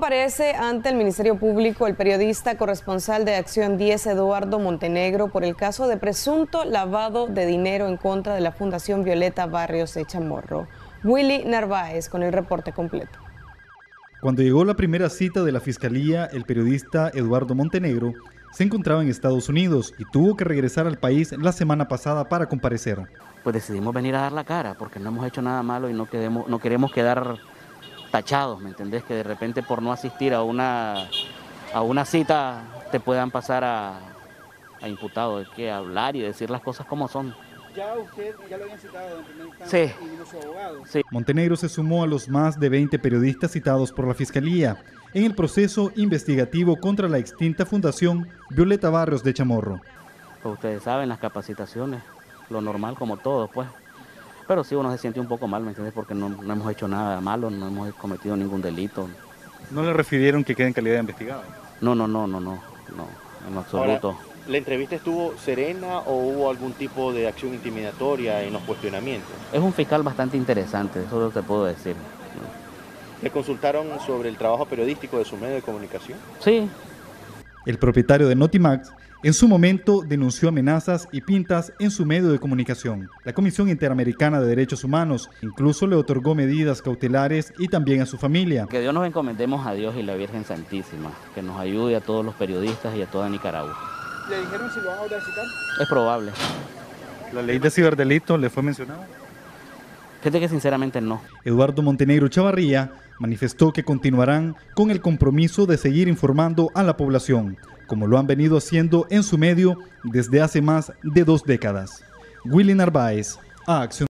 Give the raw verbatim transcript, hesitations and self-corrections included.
Aparece ante el Ministerio Público el periodista corresponsal de Acción diez, Eduardo Montenegro, por el caso de presunto lavado de dinero en contra de la Fundación Violeta Barrios de Chamorro. Willy Narváez con el reporte completo. Cuando llegó la primera cita de la Fiscalía, el periodista Eduardo Montenegro se encontraba en Estados Unidos y tuvo que regresar al país la semana pasada para comparecer. Pues decidimos venir a dar la cara porque no hemos hecho nada malo y no queremos, no queremos quedar tachados, ¿me entendés? Que de repente por no asistir a una, a una cita te puedan pasar a, a imputado. Hay que hablar y decir las cosas como son. ¿Ya usted ya lo habían citado en primera instancia? Sí. ¿Y vino su abogado? Sí. Montenegro se sumó a los más de veinte periodistas citados por la Fiscalía en el proceso investigativo contra la extinta Fundación Violeta Barrios de Chamorro. Pues ustedes saben, las capacitaciones, lo normal como todo, pues. Pero sí uno se siente un poco mal, ¿me entiendes? Porque no, no hemos hecho nada malo, no hemos cometido ningún delito. ¿No le refirieron que quede en calidad de investigado? No, no, no, no, no, no, en absoluto. Ahora, ¿la entrevista estuvo serena o hubo algún tipo de acción intimidatoria en los cuestionamientos? Es un fiscal bastante interesante, eso te puedo decir. ¿Le consultaron sobre el trabajo periodístico de su medio de comunicación? Sí. El propietario de Notimax en su momento denunció amenazas y pintas en su medio de comunicación. La Comisión Interamericana de Derechos Humanos incluso le otorgó medidas cautelares y también a su familia. Que Dios nos encomendemos a Dios y la Virgen Santísima, que nos ayude a todos los periodistas y a toda Nicaragua. ¿Le dijeron si lo van a volver a citar? Es probable. ¿La ley de ciberdelito le fue mencionada? Fíjate que sinceramente no. Eduardo Montenegro Chavarría manifestó que continuarán con el compromiso de seguir informando a la población, como lo han venido haciendo en su medio desde hace más de dos décadas. Willy Narváez, a Acción.